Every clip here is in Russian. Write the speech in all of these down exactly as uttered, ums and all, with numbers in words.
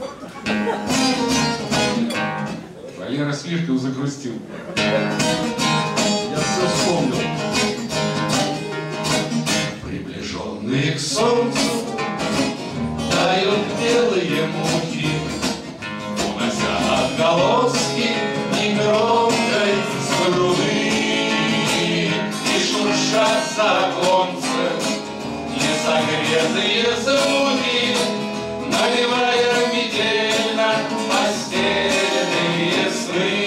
Валера слишком загрустил. Я все вспомнил. Приближенные к солнцу дают белые мухи, унося отголоски негромкой струны. И шуршат законцы несогретые звуки, наливая метельно постельные сны.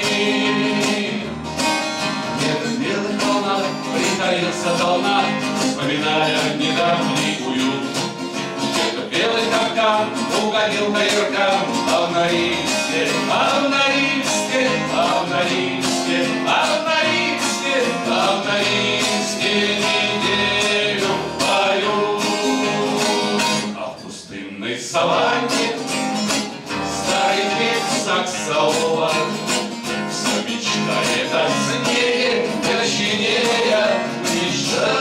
Где-то в белых волнах притаился волна, вспоминая недавний уют. Где-то белый капкан угодил каиркам, а в Норильске, а в Норильске, а в Норильске, а в Норильске, а в Норильске неделю поют. А в пустынной саванне старый певец Саксова все мечтает о снеге, коченея лежа.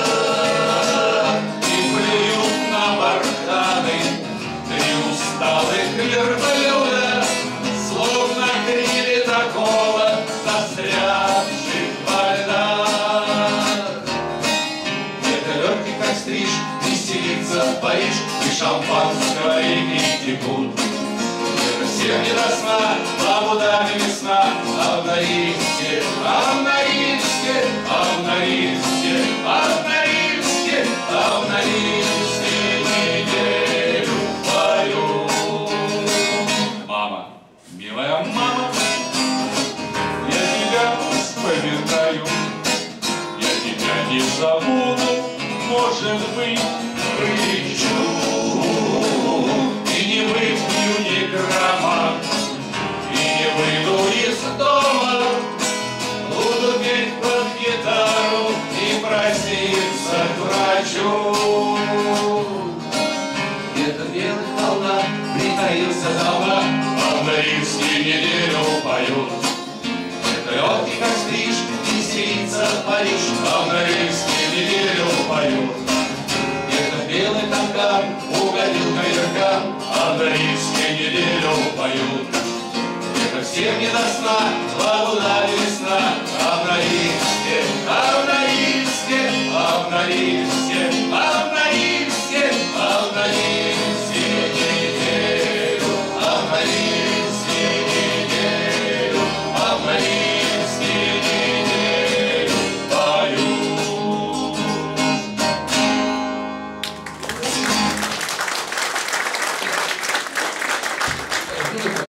И плюют на барханы три усталых верблюда, словно крылья такого застрявших во льдах. Где-то легкий как стриж веселится Париж, и шампанского реки текут. Где-то всем не до сна, в Абу-Даби весна, а в Норильске, а в Норильске, а в Норильске, а в Норильске, а в Норильске неделю поют. Мама, милая мама, я тебя вспоминаю, я тебя не забуду, может быть, прилечу. И не выпью ни грамма, и не выйду из дома, буду петь под гитару и проситься к врачу. Где-то в белых волнах притаился давно, а в Норильске неделю поют. Где-то легкий как стриж веселится Париж, а в Норильске неделю поют. Где-то белый капкан угодил каиркам, а в Норильске неделю поют. Где-то всем не до сна, в Абу-Даби весна, а в Норильске, а в Норильске, а в Норильске, а в Норильске, а в Норильске неделю, а в Норильске неделю, а в Норильске неделю поют.